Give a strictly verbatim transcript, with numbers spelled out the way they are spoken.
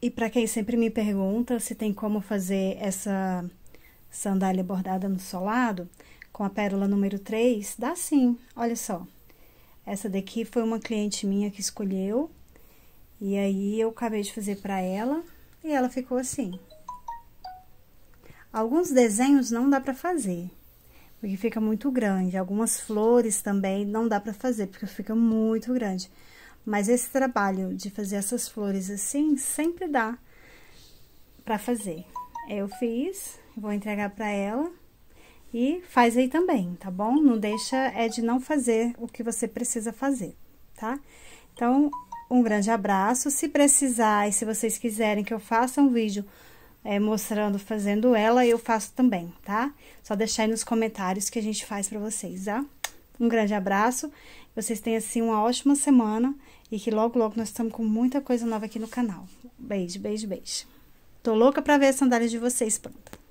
E para quem sempre me pergunta se tem como fazer essa sandália bordada no solado, com a pérola número três, dá sim, olha só. Essa daqui foi uma cliente minha que escolheu, e aí eu acabei de fazer para ela, e ela ficou assim. Alguns desenhos não dá para fazer, porque fica muito grande. Algumas flores também não dá para fazer, porque fica muito grande. Mas esse trabalho de fazer essas flores assim, sempre dá para fazer. Eu fiz, vou entregar para ela e faz aí também, tá bom? Não deixa é de não fazer o que você precisa fazer, tá? Então, um grande abraço. Se precisar e se vocês quiserem que eu faça um vídeo é, mostrando, fazendo ela, eu faço também, tá? Só deixar aí nos comentários que a gente faz pra vocês, tá? Um grande abraço. Vocês tenham, assim, uma ótima semana e que logo, logo nós estamos com muita coisa nova aqui no canal. Beijo, beijo, beijo. Tô louca pra ver as sandálias de vocês pronta.